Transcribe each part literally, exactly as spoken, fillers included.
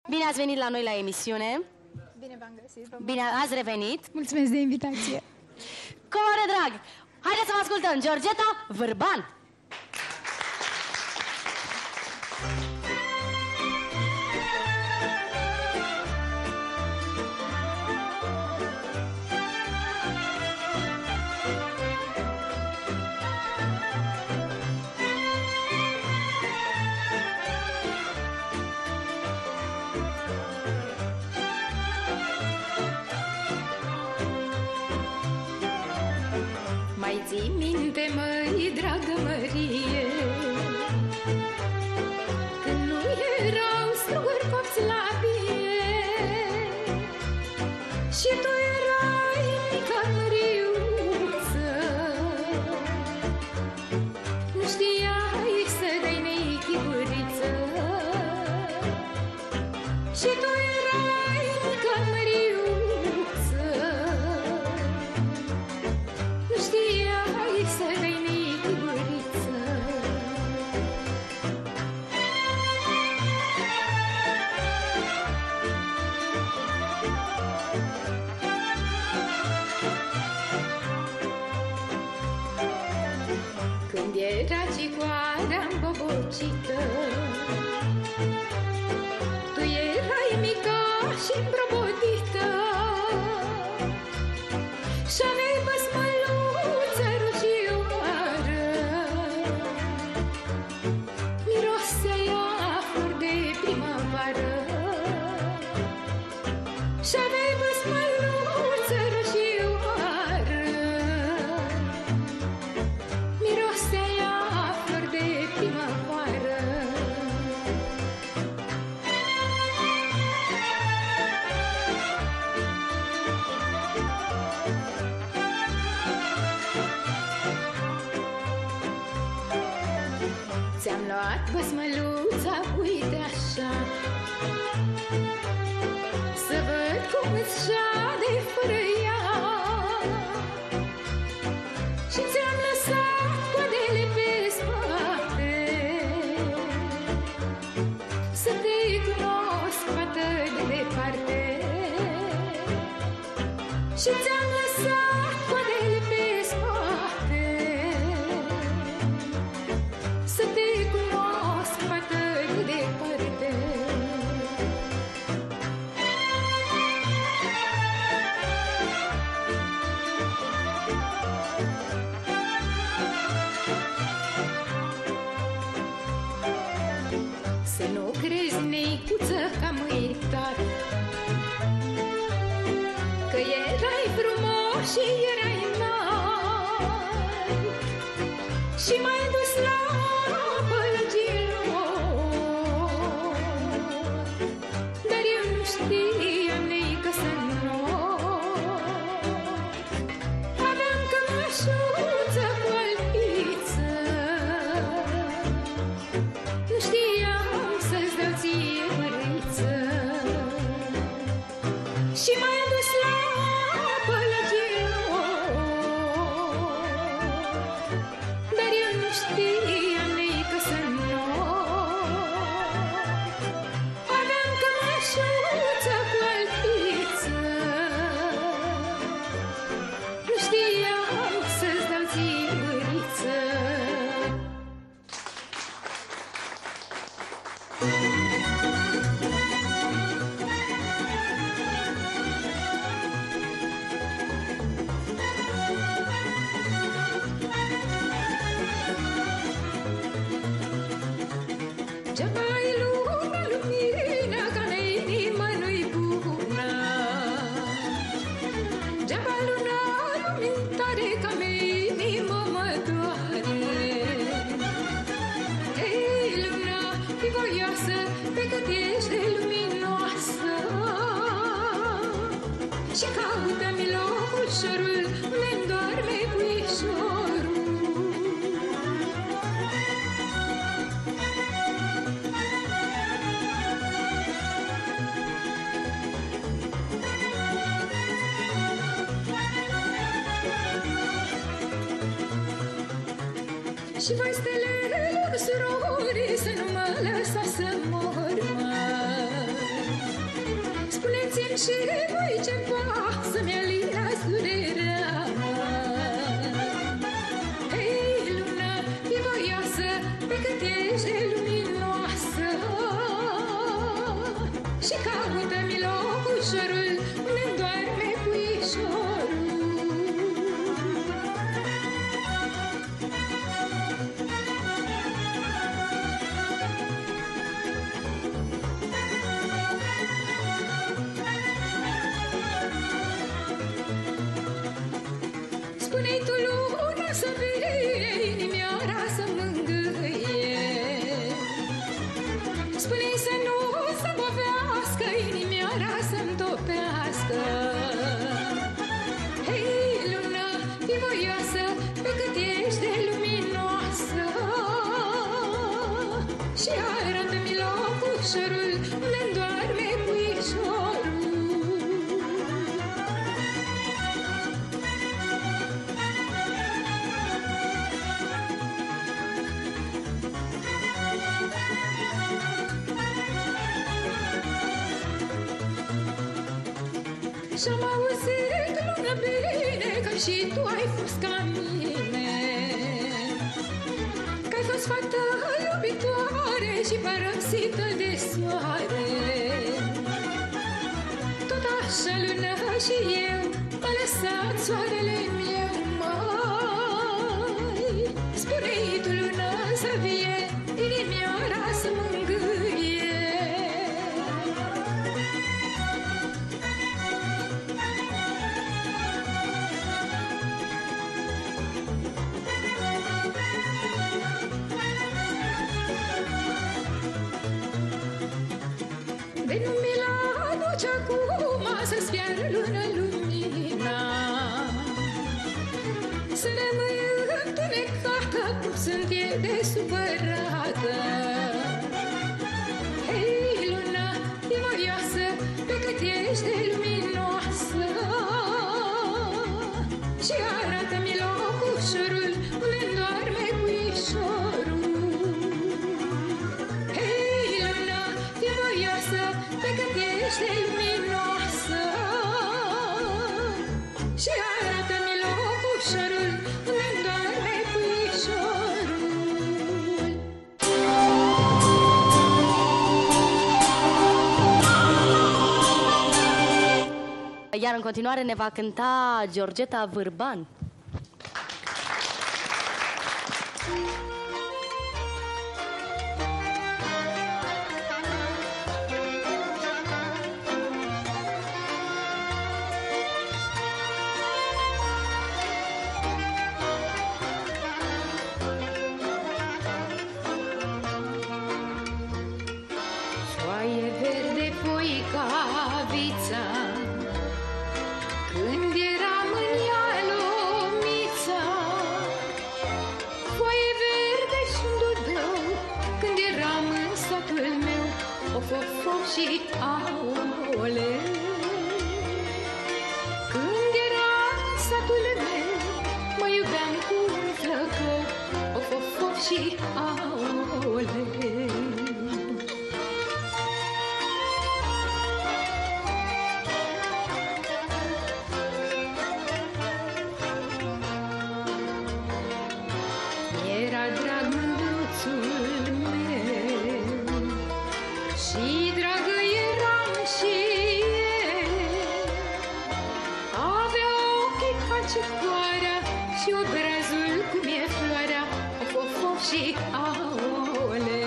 Bine ați venit la noi la emisiune. Bine v-am găsit. Bine ați revenit. Mulțumesc de invitație. Core drag, haideți să vă ascultăm Georgeta Vârban. Mai ții minte, măi, dragă Mărie, când nu erau struguri copți la bie și tu erai mica Măriuță, nu știai să dai neichiburiță și tu erai mica Măriuță, nu știai să dai neichiburiță. Când era cicoara îmbobocită, tu erai mica și îmbrobodită și-aveai băsmăluță rugioară, mirosea ea flori de primăvară și-aveai băsmăluță rugioară, mirosea ea flori de primăvară. Ți-am luat băsmăluța, uite așa, să văd cum îți șade fără ea, și ți-am lăsat coadele pe spate, să te cunosc, fată de departe, și ți-am lăsat coadele pe spate, să te cunosc, fată de departe. Să nu crezi, neicuță, că am uitat că erai frumos și erai înalt și m-ai dus la pălăgilor, dar eu nu știam, neică, să not. Aveam cămășuță cu alpiță, nu știam să-ți dau ție măriță, și m-ai dus la pălăgilor, dar eu nu știam, neică, să not. Aveam cămășuță cu alpiță, nu știam să-ți dau ție măriță. Geaba-i luna, lumina, ca în inimă nu-i bună. Geaba luna, lumintare, ca în inimă mă doare. Ei, luna, fii voioasă, pe cât ești de luminoasă, și caută-mi locușorul unde-mi doarme puișorul. Și voi, stelelor, surori, să nu mă lăsa să mor mai. și voi ceva să-mi alinați durerea. Hei, lună, fii voioasă, pe cât ești de luminoasă, și caută-mi locușorul unde-mi doarme puișorul. Spune-i tu, lună, să vine inimioara să mângâie. Spune-i să nu să bovească, inimioara să-mi topească. Hei, lună, fii voioasă, pe cât ești de luminoasă, și arată-mi locușorul unde-mi doarme puișorul. Și-am auzit, lună, bine, că și tu ai fost ca mine, că-ai fost fată iubitoare și părăsită de soare. Tot așa, lună, și eu m-a lăsat soarele meu, măi. Spune-i tu, lună, să vie inimioara să mângâie. De nu mi-l aduce acum să-ți fiară, lună, lumina, să rămâi întunecată cum sunt eu de supărată. Hei, lună, fii voioasă, pe cât ești de luminoasă, și arată-mi locușorul unde-mi doarme puișorul. Hei, lună, fii voioasă, pe cât ești de luminoasă, și arată-mi locușorul unde-mi doarme puișorul. Iar în continuare ne va cânta Georgeta Vârban. Foaie verde, foica vița, când eram în ea lomița. Foaie verde și-mi dudău, când eram în satul meu, of, of, of și aole. Când eram în satul meu, mă iubeam cu un flăcău, of, of, of și aole. Era drag mândruțul meu și dragă eram și eu. Avea ochii ca cicoarea și obrazul cum e floarea, of, of, of și aole.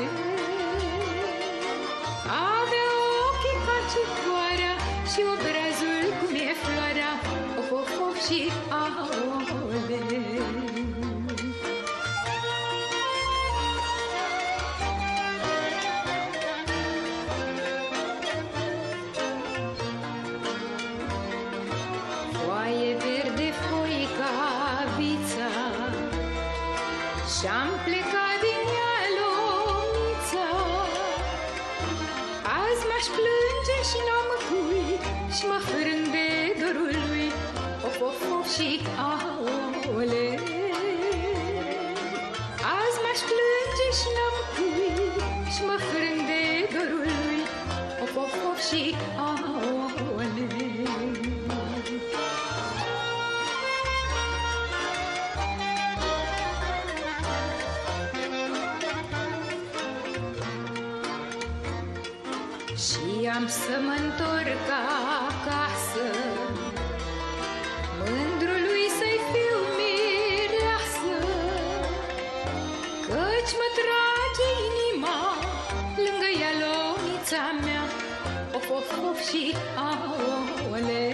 Avea ochii ca cicoarea și obrazul cum e floarea, of, of, of și aole. Foaie verde, foica vița, și-am plecat din ea lomița. Azi m-aș plânge și n-am cui, și mă frâng de dorul lui, of, of, of și aole. Azi m-aș plânge și n-am cui, și mă frâng de dorul lui, of, of, of și aole. și am să mă întorc acasă, mândrului să-i fiu mireasă, căci mă trage inima lângă ea lonița mea, of, of, of și aole.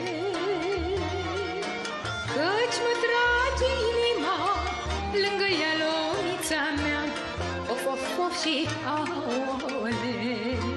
Căci mă trage inima lângă ea lonița mea, of, of, of și aole.